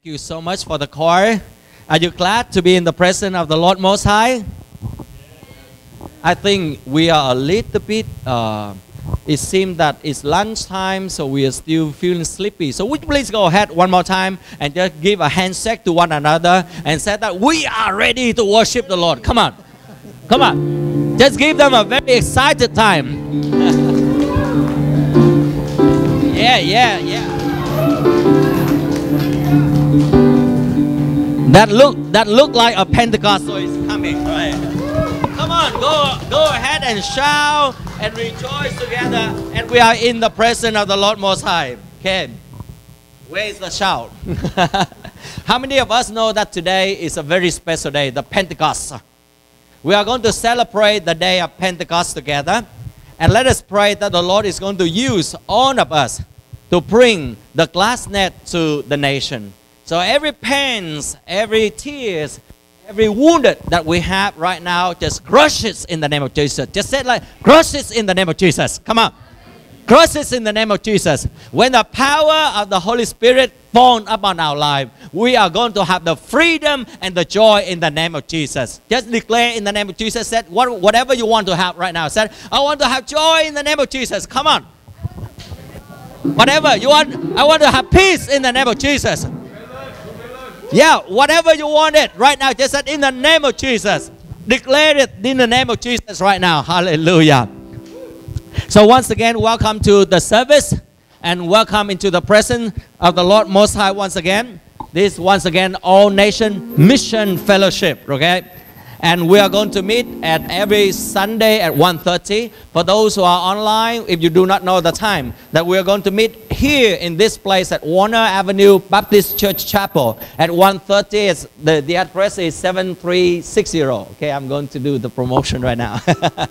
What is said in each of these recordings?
Thank you so much for the choir. Are you glad to be in the presence of the Lord Most High? I think we are a little bit, it seems that it's lunchtime, so we are still feeling sleepy. So would you please go ahead one more time and just give a handshake to one another and say that we are ready to worship the Lord. Come on. Come on. Just give them a very excited time. Yeah. That look like a Pentecostal is coming, right? Come on, go ahead and shout and rejoice together. And we are in the presence of the Lord Most High. Okay, where is the shout? How many of us know that today is a very special day, the Pentecost? We are going to celebrate the day of Pentecost together. And let us pray that the Lord is going to use all of us to bring the glass net to the nation. So every pains, every tears, every wounded that we have right now, just crush it in the name of Jesus. Just say it like, crush it in the name of Jesus. Come on. Crush it in the name of Jesus. When the power of the Holy Spirit falls upon our life, we are going to have the freedom and the joy in the name of Jesus. Just declare in the name of Jesus. Said whatever you want to have right now. Said, I want to have joy in the name of Jesus. Come on. Whatever you want, I want to have peace in the name of Jesus. Yeah, whatever you want it right now, just said in the name of Jesus. Declare it in the name of Jesus right now. Hallelujah. So once again, welcome to the service and welcome into the presence of the Lord Most High once again. This once again, All Nation Mission Fellowship, okay? And we are going to meet at every Sunday at 1:30. For those who are online, if you do not know the time, that we are going to meet here in this place at Warner Avenue Baptist Church Chapel at 1:30. The address is 7360. Okay, I'm going to do the promotion right now.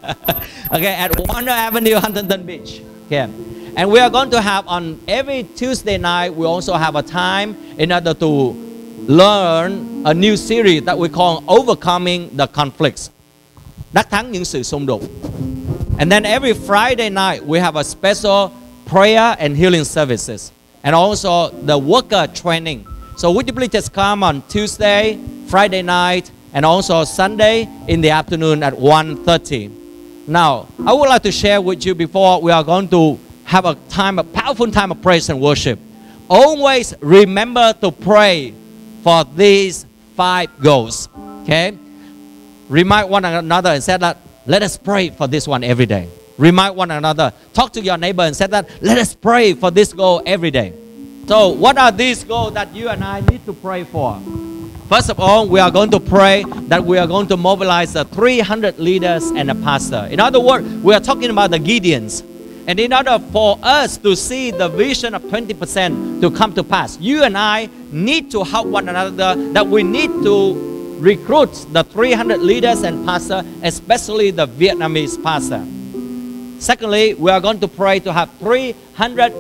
Okay, at Warner Avenue, Huntington Beach. Okay, and we are going to have on every Tuesday night, we also have a time in order to learn a new series that we call Overcoming the Conflicts. Đắc thắng những sự xung đột. And then every Friday night we have a special prayer and healing services. And also the worker training. So would you please just come on Tuesday, Friday night, and also Sunday in the afternoon at 1:30. Now, I would like to share with you before we are going to have a powerful time of praise and worship. Always remember to pray for these 5 goals. Okay? Remind one another and say that, let us pray for this one every day. Remind one another. Talk to your neighbor and say that, let us pray for this goal every day. So what are these goals that you and I need to pray for? First of all, we are going to pray that we are going to mobilize the 300 leaders and a pastor. In other words, we are talking about the Gideons. And in order for us to see the vision of 20% to come to pass, you and I need to help one another, that we need to recruit the 300 leaders and pastors, especially the Vietnamese pastor. Secondly, we are going to pray to have 300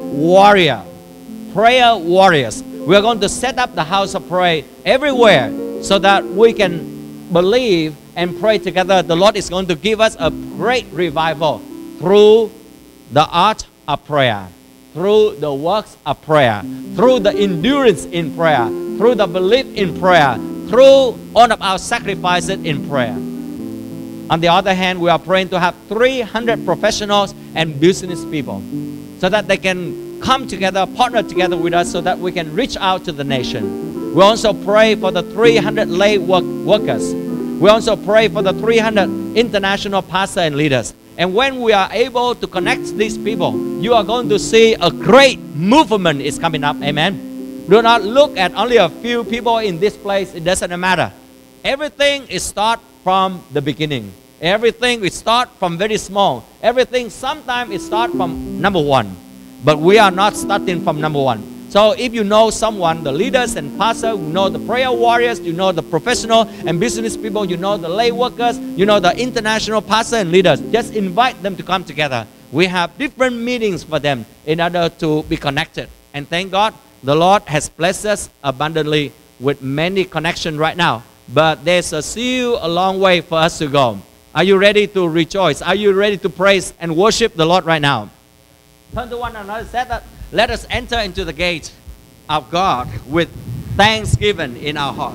prayer warriors. We are going to set up the house of prayer everywhere so that we can believe and pray together. The Lord is going to give us a great revival through the art of prayer, through the works of prayer, through the endurance in prayer, through the belief in prayer, through all of our sacrifices in prayer. On the other hand, we are praying to have 300 professionals and business people so that they can come together, partner together with us so that we can reach out to the nation. We also pray for the 300 lay workers. We also pray for the 300 international pastors and leaders. And when we are able to connect these people, you are going to see a great movement is coming up. Amen. Do not look at only a few people in this place. It doesn't matter. Everything is start from the beginning. Everything is start from very small. Everything sometimes it start from number 1. But we are not starting from number 1. So if you know someone, the leaders and pastors, you know the prayer warriors, you know the professional and business people, you know the lay workers, you know the international pastors and leaders, just invite them to come together. We have different meetings for them in order to be connected. And thank God, the Lord has blessed us abundantly with many connections right now. But there's still a long way for us to go. Are you ready to rejoice? Are you ready to praise and worship the Lord right now? Turn to one another and say that, let us enter into the gate of God with thanksgiving in our heart.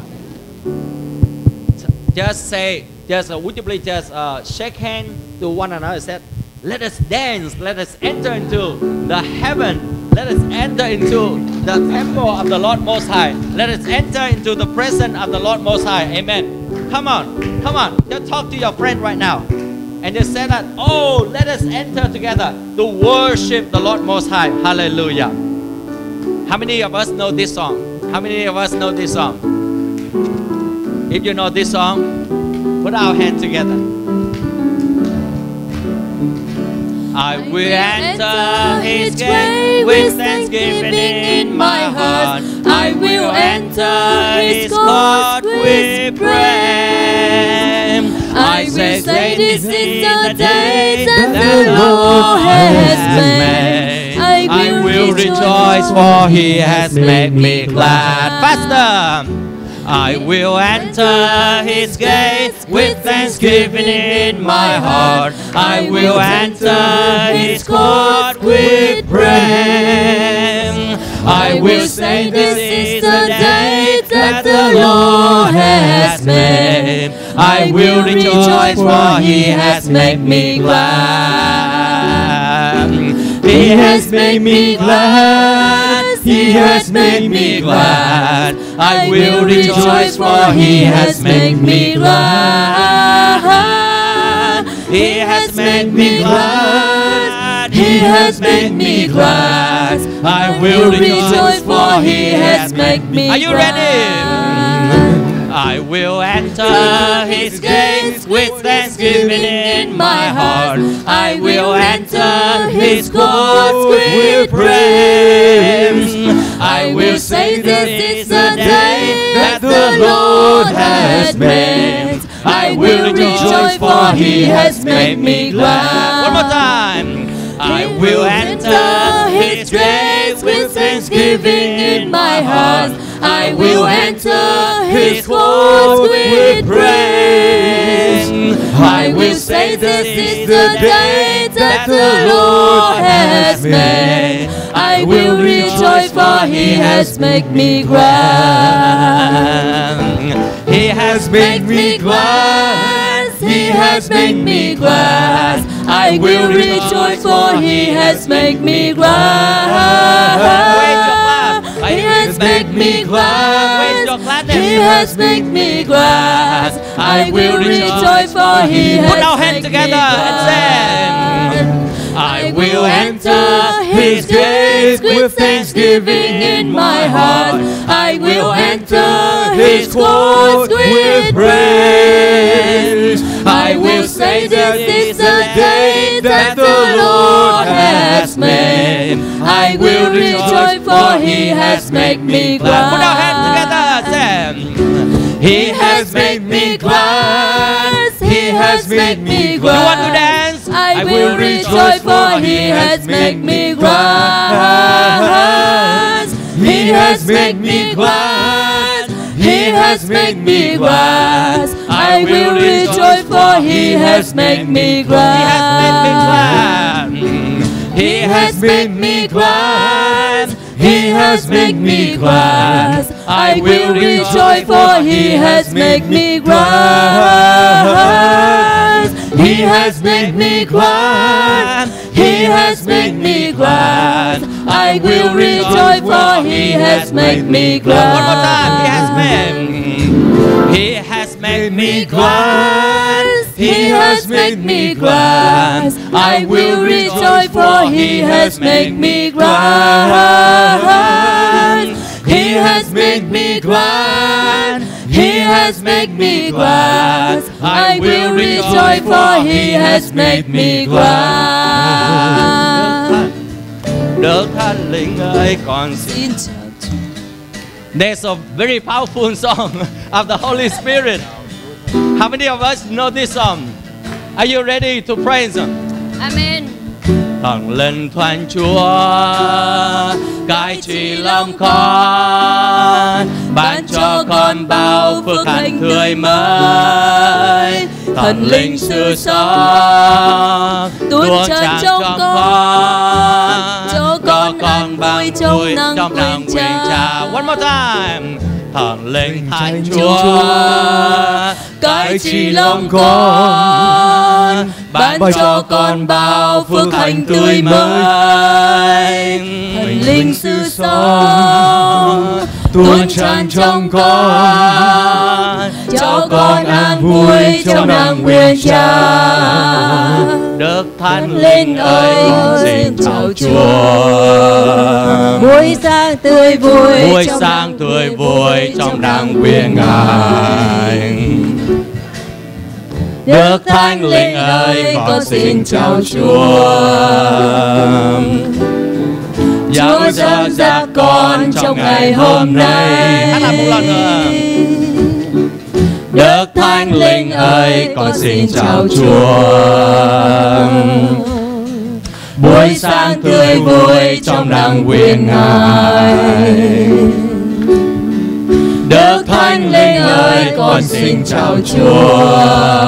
Just say, would you please just shake hands to one another and say, let us dance, let us enter into the heaven, let us enter into the temple of the Lord Most High. Let us enter into the presence of the Lord Most High. Amen. Come on, come on. Just talk to your friend right now. And just say that, oh, let us enter together to worship the Lord Most High. Hallelujah. How many of us know this song? How many of us know this song? If you know this song, put our hands together. I will enter His gate with thanksgiving in my heart. I will enter His court with praise. I say this is the day that the Lord has made. I will rejoice, for He has made me glad. Faster! I will enter His gates with thanksgiving in my heart. I will enter His court with praise. I will say this is the day that the Lord has made. I will rejoice, for He has made me glad. He has made me glad. He has made me glad. I will rejoice, for He has made me glad. He has made me glad. He has made me glad. I will rejoice, for He has made me glad. Are you ready? I will enter His gates with thanksgiving in my heart. I will enter His courts with praise. I will say this is the day that the Lord has made. I will rejoice, for He has made me glad. One more time. I will enter His gates with thanksgiving in my heart. I will enter His courts with praise. I will say this is the day that the Lord has made. I will rejoice, for He has made me glad. He has made me glad. He has made me glad. I will rejoice, for He has made me glad. He has made me glad. He has made me glad. I will rejoice, for He has made me glad. Put our hands together and sing. I will enter His gates with thanksgiving in my heart. I will enter His courts with praise. I will say this is the day that the Lord has made. I will rejoice, for He has made me glad. Put our hands together, He has made me glad. He has made me glad. You want to dance? I will rejoice, for He has made me glad. He has made me glad. He has made me glad. I will rejoice, for He has made me glad. He has made me glad. He has made me glad. I will rejoice, for He has made me glad. He has made me glad. He has made me glad. I will rejoice, for He has made me glad. One more time. He has made me glad. He has made me glad. I will rejoice, for He has made me glad. He has made me glad. He has made me glad. I will rejoice, for He has made me glad. Đức Thánh Linh ơi con xin chào. There's a very powerful song of the Holy Spirit. How many of us know this song? Are you ready to praise Him? Amen. Thần linh Thánh Chúa cai trị lòng con, ban cho con bao phước hạnh tươi mới. Thần linh sự sống tuôn tràn trong con, cho con an vui trong năng quyền Cha. One more time. Thần linh Thánh Chúa cai trị lòng con, ban cho con bao phước hạnh tươi mới. Thần linh sự sống tuôn tràn trong con, cho con an vui trong đàng nguyện Cha. Đức Thánh Linh ơi, con xin chào Chúa. Buổi sáng tươi vui, buổi sáng tươi vui trong đàng nguyện Ngài. Đức Thánh Linh ơi, con xin chào Chúa. Chúa dẫn dắt con trong ngày hôm nay. Hát lại một lần nữa. Đức Thánh Linh ơi, con xin chào Chúa. Buổi sáng tươi vui trong đàng nguyện Ngài. Đức Thánh Linh ơi, con xin chào Chúa.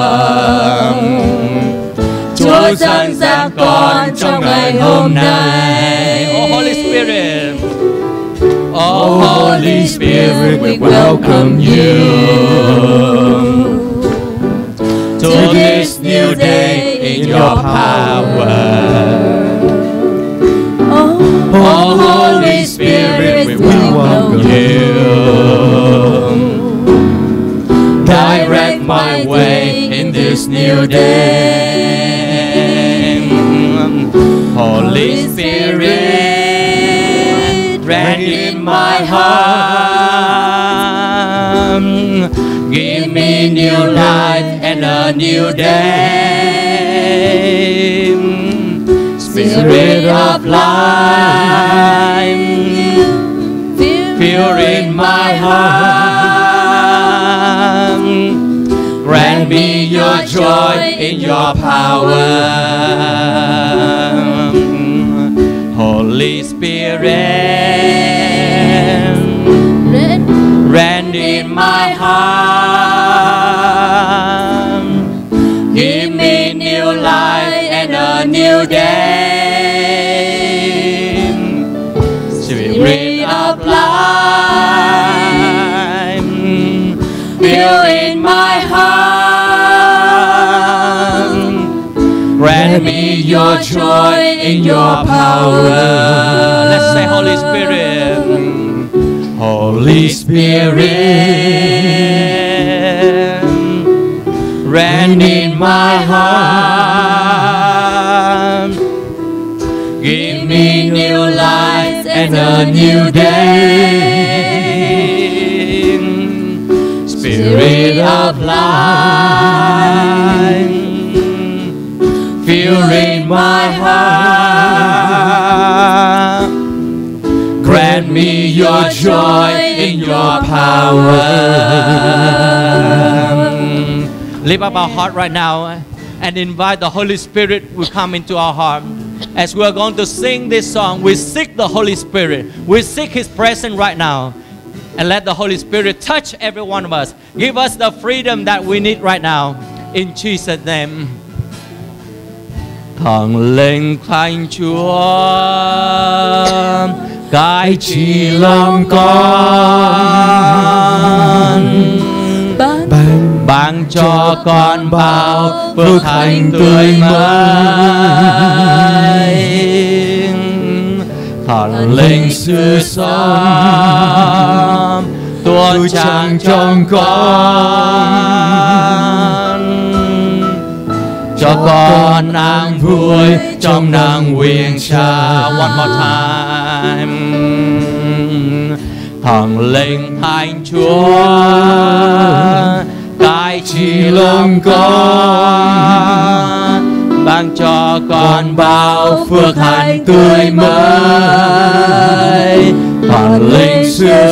Chúa dẫn dắt con trong ngày hôm nay. Oh Holy Spirit, oh Holy Spirit, we welcome you to this new day in your power. Oh Holy Spirit, we welcome you. Direct my way in this new day. Holy Spirit, reign in my heart. Give me new life and a new day. Spirit of life, fill in my heart. Grant me your joy in your power. Holy Spirit, reign in my heart. Give me new life and a new day. Spirit of life, fill in my heart. Grant me your joy in your power. Let's say Holy Spirit. Holy Spirit, reign in my heart. Give me new life and a new day. Spirit of life, fill in my heart. Grant me your joy in your power. Lift up our heart right now and invite the Holy Spirit will come into our heart. As we are going to sing this song, we seek the Holy Spirit. We seek His presence right now. And let the Holy Spirit touch every one of us. Give us the freedom that we need right now. In Jesus' name. Thần linh Thánh Chúa cai trị lòng con, ban cho con bao phước hạnh tươi mới. Thần linh sự sống tuôn tràn trong con, cho con an vui trong nắng nguyện Cha. One more time. Thần linh Thánh Chúa cai trị lòng con, ban cho con bao phước hạnh tươi mới. Thần linh sự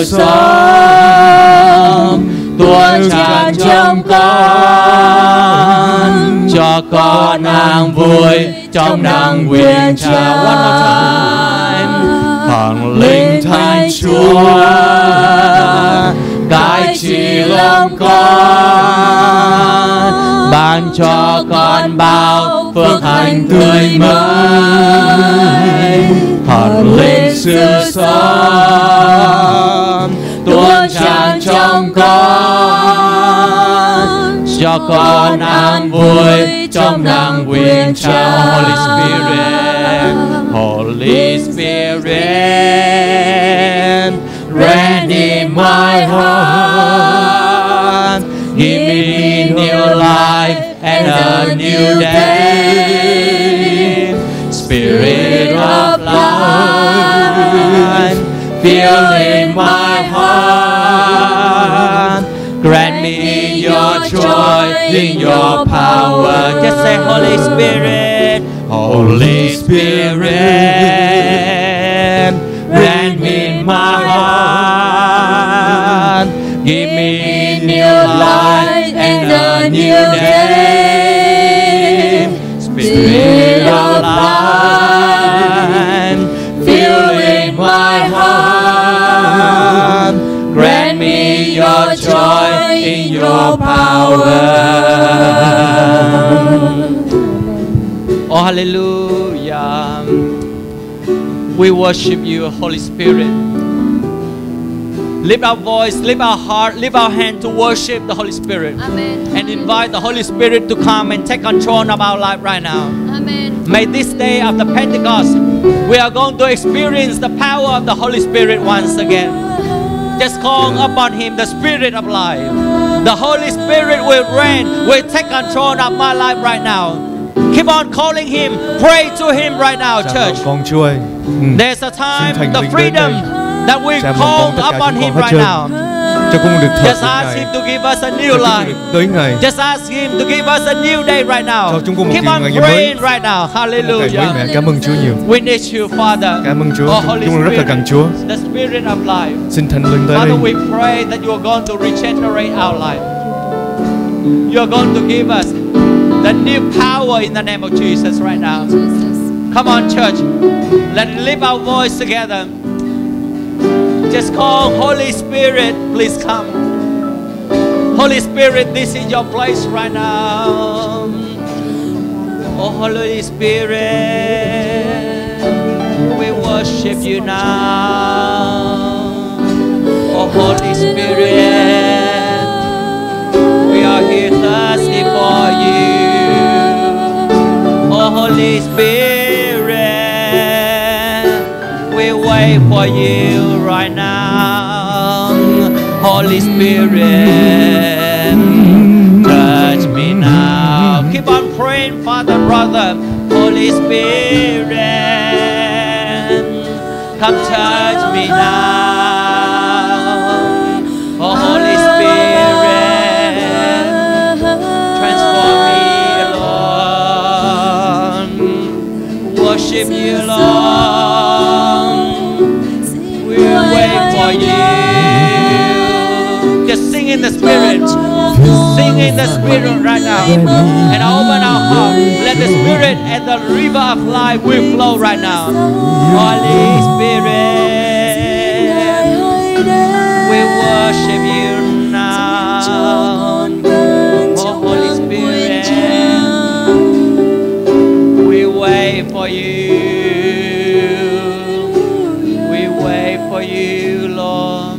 sống tuôn tràn trong con, cho con an vui trong nắng nguyện Cha. One more time. Thần linh Thánh Chúa cai trị lòng con, ban cho con bao phước hạnh tươi mới. Thần linh sự sống tuôn tràn trong con, cho con an vui trong nắng quyền trao. Holy Spirit, Holy Spirit, reign in my heart, give me new life and a new day. Spirit of life, fill in my heart, grant me your joy in your power. Just say Holy Spirit, Holy Spirit, grant me my heart, give me new life and a new day. Spirit of life, fill in my heart, grant me your joy in your power. Oh, hallelujah. We worship you, Holy Spirit. Lift our voice, lift our heart, lift our hand to worship the Holy Spirit. Amen. And invite the Holy Spirit to come and take control of our life right now. Amen. May this day of the Pentecost, we are going to experience the power of the Holy Spirit once again. Just call upon Him, the Spirit of life. The Holy Spirit will reign, will take control of my life right now. Keep on calling Him, pray to Him right now, church. Con Chúa ơi, There's a time, Xin Thánh the Linh freedom đến that we Cha mong call con tất cả upon chúng Him con hết right trơn. now. cho con được thờ Just ask Ngài, Him to give us a cho new chúng con life. được tới Ngài, Just ask Him to give us a new day right now. Cho chúng con một Keep ngày on mới. praying right now. một ngày mới Hallelujah. mẹ. Cảm ơn Chúa nhiều, We need you, Father. cảm ơn Chúa. Oh, Holy Chúng con rất là cần Spirit, Chúa. the Spirit of life. Xin Thánh Linh tới Father, đây. we pray that you are going to regenerate our life. You are going to give us the new power in the name of Jesus right now. Jesus. Come on, church. Let's lift our voice together. Just call Holy Spirit, please come. Holy Spirit, this is your place right now. Oh, Holy Spirit, we worship you now. Oh, Holy Spirit, we are here thirsty for you. Oh, Holy Spirit, we wait for you right now. Holy Spirit, touch me now. Keep on praying, Father, brother. Holy Spirit, come touch me now. Oh, Holy Spirit, transform me, Lord. Worship you, Lord. We wait for you. Just sing in the Spirit. Sing in the Spirit right now. And open our heart. Let the Spirit and the river of life will flow right now. Holy Spirit, we worship you now. Oh, Holy Spirit, we wait for you. We wait for you, Lord.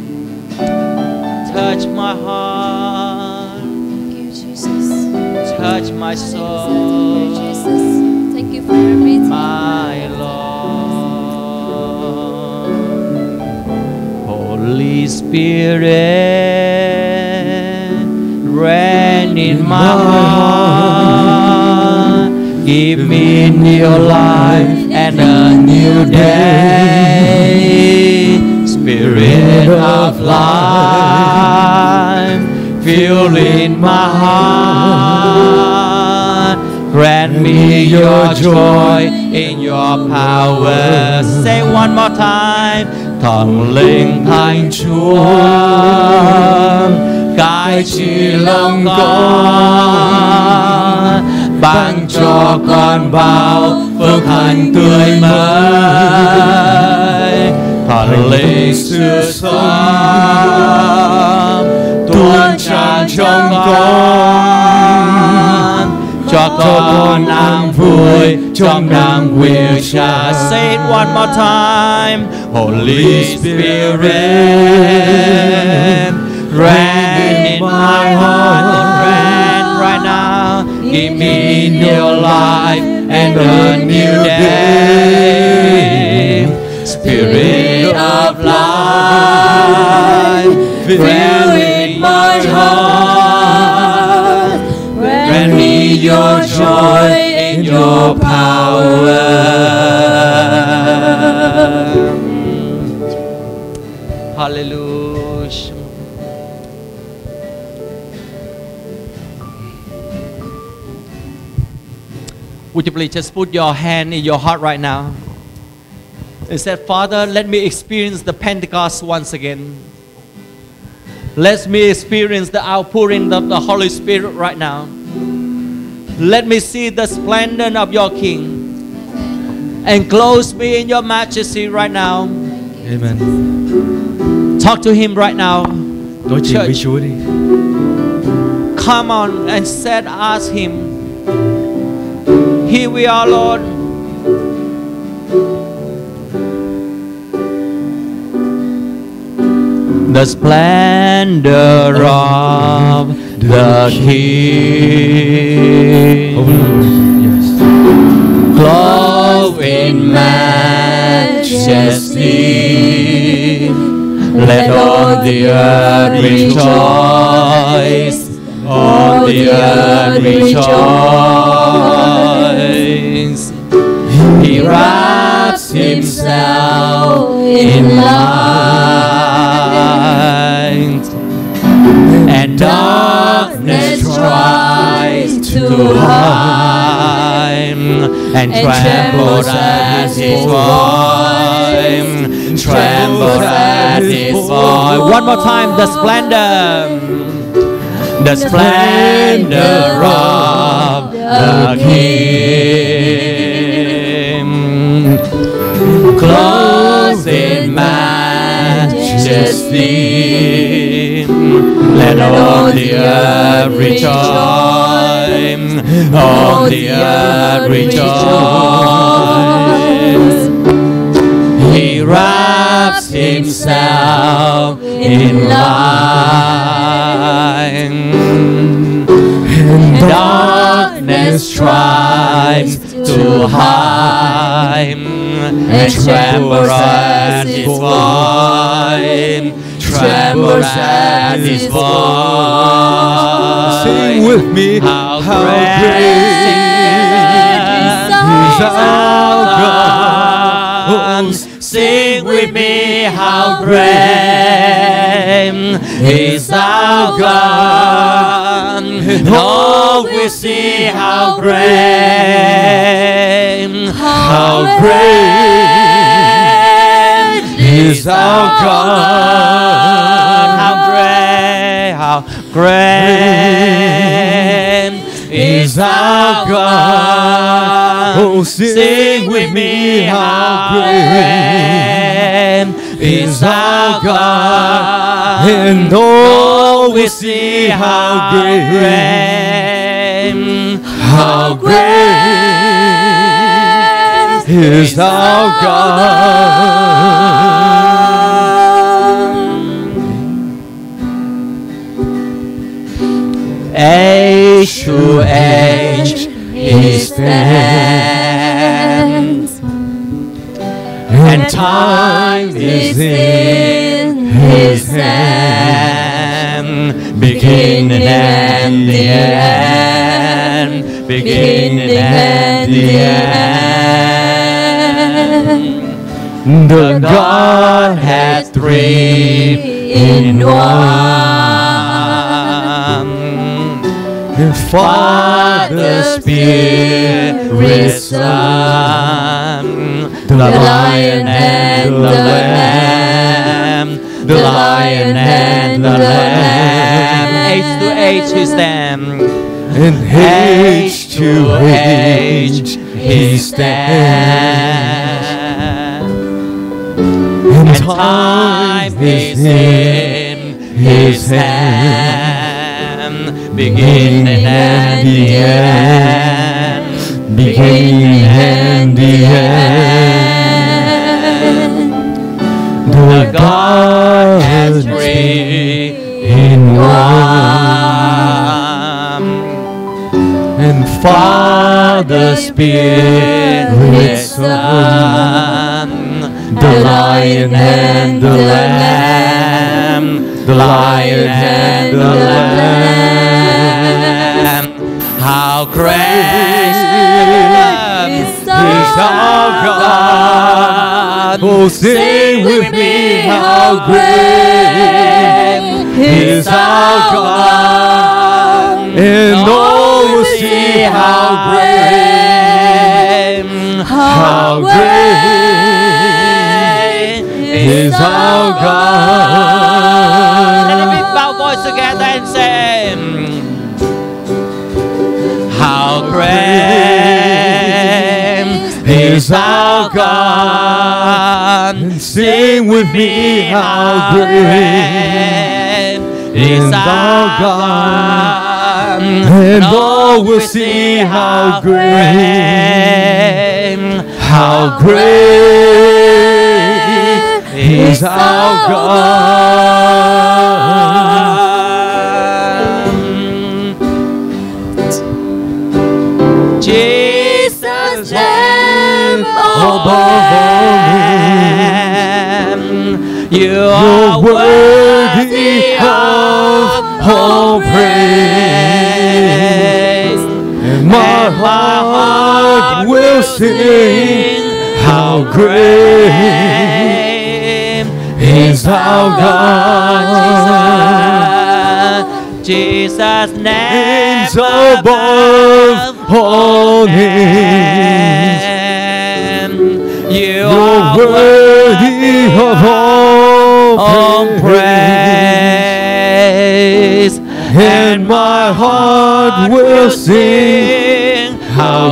Touch my heart. Thank you, Jesus. Touch my Thank soul. you, Jesus. Thank you for everything. My Lord. Holy Spirit, reign in my heart. Give me new life and a new day. Spirit of life, fill in my heart. Grant me your joy in your power. Say one more time. Thần linh Thánh Chúa, cai trị lòng con, ban cho con bao phước hạnh tươi mới. Thần linh xưa sống tuôn tràn trong con, cho con an vui trong nắng quyền trà. Say it one more time. Holy Spirit, reign in my heart, Lord, reign right now. Give me new life and a new day. Spirit of life, fill in my heart. Grant me your joy and your power. Hallelujah. Would you please just put your hand in your heart right now and say, Father, let me experience the Pentecost once again. Let me experience the outpouring of the Holy Spirit right now. Let me see the splendor of your King. Enclose me in your majesty right now. Amen. Talk to him right now. Nói chuyện với Chúa đi. Come on and said, ask him. Here we are, Lord. The splendor of the King. Yes. Clothed in majesty, let all the earth rejoice. All the earth rejoice. He wraps himself in light, and darkness tries to hide, and trembles at his voice. Trembles at his voice. One more time, the splendor. The splendor of the King, clothed in majesty, let all the earth rejoice, all the earth rejoice. He wraps himself in light, and darkness tries to hide, and trembles at his voice, trembles at his voice. Sing with me, how great is our God. Sing with me, how great is our God. Oh, we see how great, how great is our God. How great is our God. Oh, sing with me, how great is our God. And oh, we see how great, how great is our God. Age to age He stands, and time is in His hand, beginning and the end, beginning and the end. The Godhead three in one. Father, Spirit, Son, the Lion and the Lamb, the Lion and the Lamb. Age to age He stands, and age to age He stands, and time is in His hand. Beginning and the end, beginning and the end. the God and three in one. And Father, Spirit, Son, the Lion and the Lamb, the Lion and the Lamb. How great is our God. Oh, sing with me, how great is our God. And all will see how great is our God. Let me bow voice together and say, how great is our God. And sing with me, how great is our God. And all will see how great is our God. Jesus' name above all names, you You're are worthy of all praise. And my heart will sing, how great is our God. Jesus' name Names above all names. You You're are worthy of all praise. And my heart will sing, how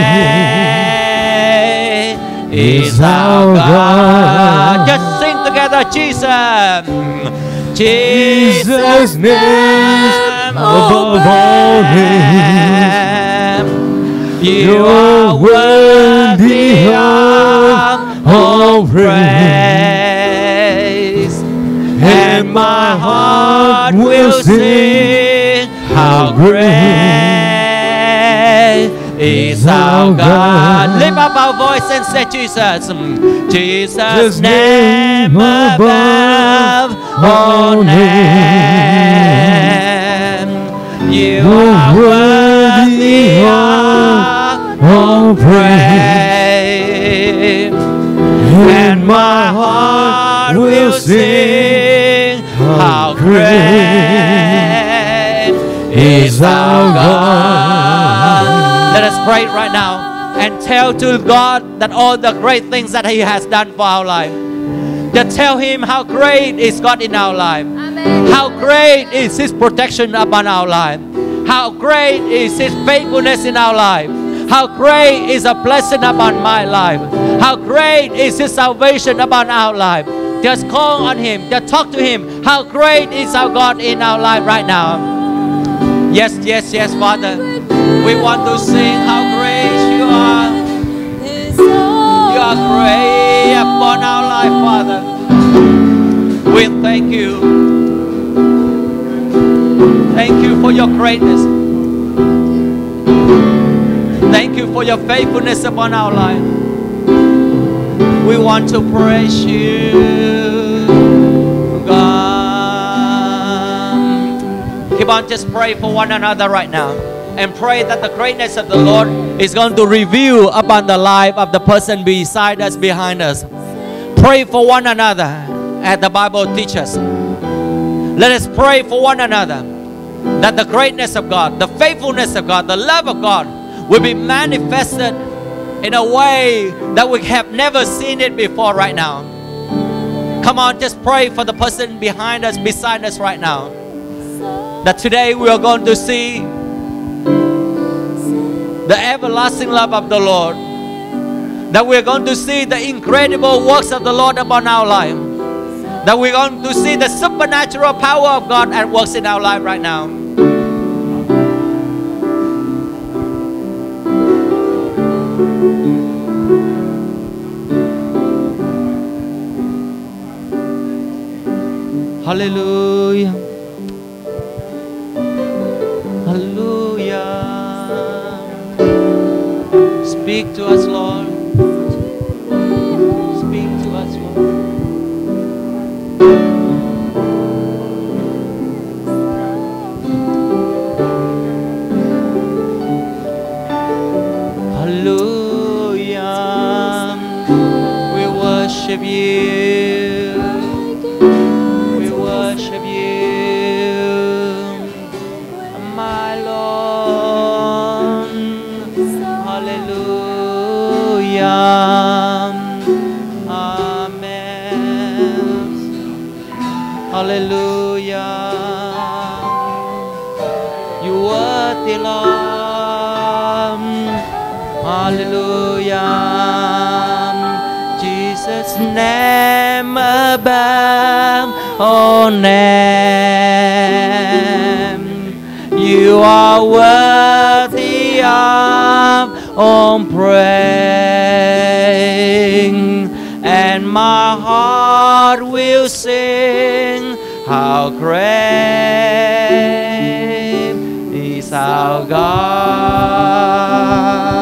great is our God. Just sing together, Jesus. Jesus' name above all names. You're worthy of all praise. And my heart will sing, how great is our God. Lift up our voice and say, Jesus. Jesus' Just name name above all names. You are worthy of all praise. And my heart will sing, how great is our God. Let us pray right now and tell to God that all the great things that He has done for our life. Just tell Him how great is God in our life. How great is His protection upon our life. How great is His faithfulness in our life. How great is a blessing upon my life. How great is His salvation upon our life. Just call on Him. Just talk to Him. How great is our God in our life right now. Yes, yes, yes, Father. We want to sing how great You are. You are great upon our life, Father. We thank You. Thank You for Your greatness. Thank You for Your faithfulness upon our life. We want to praise You, God. Keep on, just pray for one another right now. And pray that the greatness of the Lord is going to reveal upon the life of the person beside us, behind us. Pray for one another as the Bible teaches. Let us pray for one another that the greatness of God, the faithfulness of God, the love of God will be manifested in a way that we have never seen it before right now. Come on, just pray for the person behind us, beside us right now. That today we are going to see the everlasting love of the Lord. That we're going to see the incredible works of the Lord upon our life. That we're going to see the supernatural power of God at works in our life right now. Hallelujah. Hallelujah. Speak to us, Lord. Speak to us, Lord. Hallelujah. We worship you. We worship you, my Lord. Hallelujah. Amen. Hallelujah. You worthy, Lord. Hallelujah. Jesus' name above all name. You are worthy of all praise, and my heart will sing how great is our God.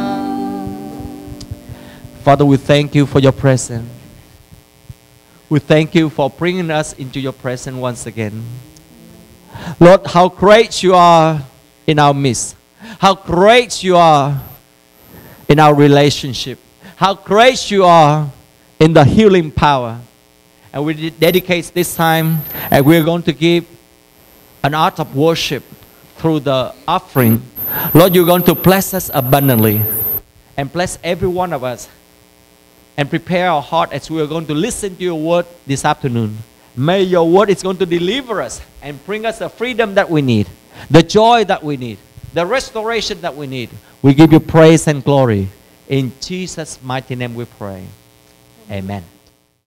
Father, we thank you for your presence. We thank you for bringing us into your presence once again. Lord, how great you are in our midst. How great you are in our relationship. How great you are in the healing power. And we dedicate this time, and we're going to give an art of worship through the offering. Lord, you're going to bless us abundantly and bless every one of us, and prepare our heart as we are going to listen to your word this afternoon. May your word is going to deliver us and bring us the freedom that we need, the joy that we need, the restoration that we need. We give you praise and glory. In Jesus' mighty name we pray. Amen.